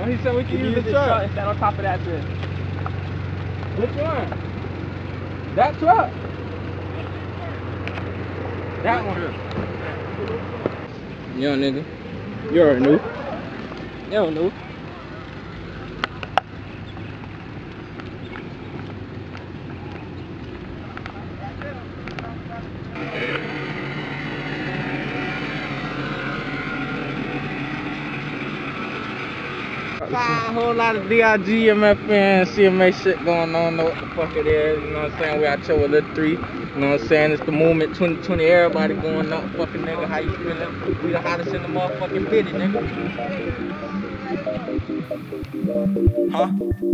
He said we can use the truck and stand on top of that bitch. Which one? That truck? That one. Young nigga. You already knew. You don't know. A whole lot of DIG, MFN, CMA shit going on. Know what the fuck it is, you know what I'm saying? We out here with Lil 3, you know what I'm saying? It's the movement 2020, everybody going up. Fucking nigga, how you feeling? We the hottest in the motherfucking bitty, nigga. Huh?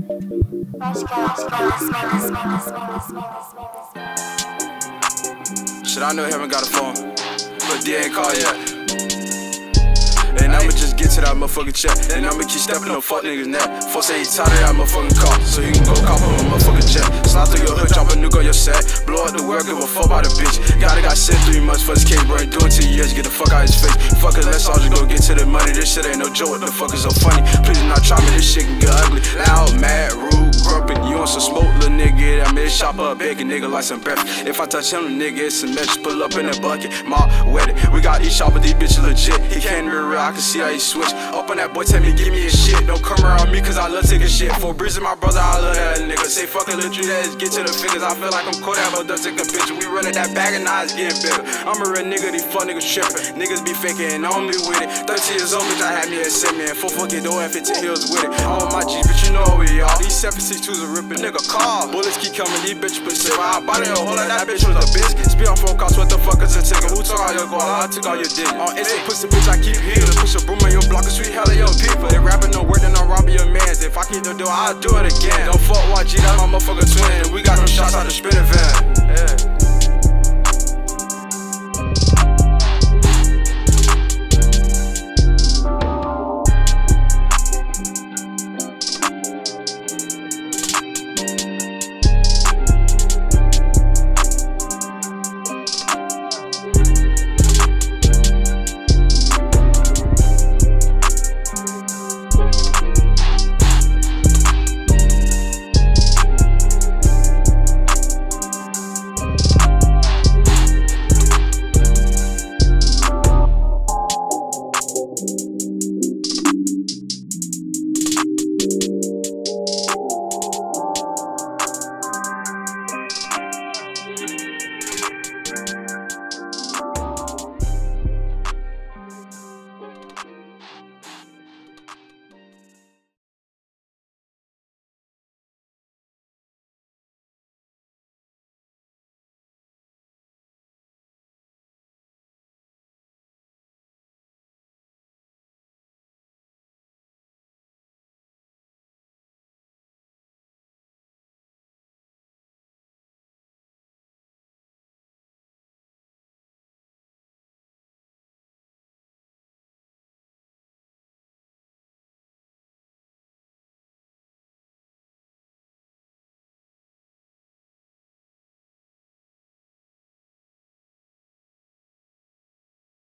Shit, I know he haven't got a phone, but D ain't called yet. And I'ma just get to that motherfucking check. And I'ma keep stepping on fuck niggas' neck. Folks say he tired of that motherfucking car, so he can go cop on a motherfucking jet. Slide through your hood, drop a nuke on your set. Blow up the world, give a fuck about a bitch. Got sent 3 months for this case, bro. Do it 2 years, get the fuck out his face. Fuck it, let's all just go get to the money. This shit ain't no joke, what the fuck is so funny? Please do not try me, this shit can get ugly. Loud, mad, rude, grumpy. You want some smoke, little nigga? I made shopper, bacon nigga like some breakfast. If I touch him, the nigga, it's some mess. Pull up in a bucket, my wet it. We got each shopper, these bitches legit. He can't be real, I can see how he switch. Up on that boy, tell me, give me his shit. Don't come around me, cause I love taking shit. For Breeze and my brother, I love that nigga. Say fuck it, let you guys get to the figures. I feel like I'm Kodak, but don't take a picture. We running that bag and now it's getting bigger. I'm a real nigga, these fuck niggas trippin'. Niggas be faking, on me with it. 13 years old, bitch, I had me at 7 man. 4 fucking door and 15 hills with it. All my G's, but you know who we are. These 762s are ripping, nigga, car. Bullets keep coming, these bitches put shit. I bought it a whole lot, that bitch was a bitch. Speed on phone calls, what the fuck is a ticket? Who took all your gold? I took all your dick. On instant pussy, bitch, I keep healing. Push a broom on your block, a sweet hell of your people. They rapping no word, then I'm robbing your mans. If I keep the door, I'll do it again. Don't fuck YG, that's my motherfucker twin. We got them shots out the spinning van. Yeah.